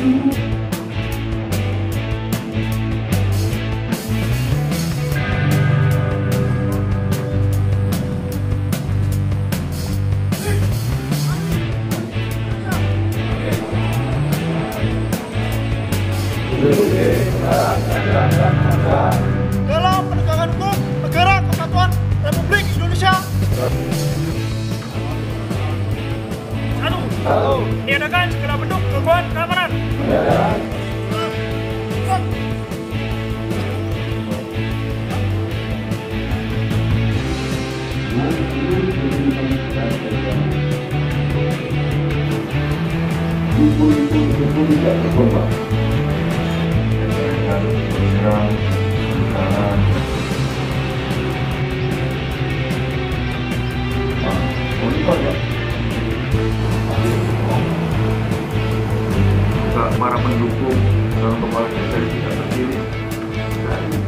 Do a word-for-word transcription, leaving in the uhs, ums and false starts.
dalam penegakan hukum negara kesatuan Republik Indonesia. Satu, tiadakan segala bentuk gangguan keamanan. Buku-buku tidak berkorban. Berserang, berserang. Ah, monitor ya. Para pendukung dalam kepala saya tidak berdiri.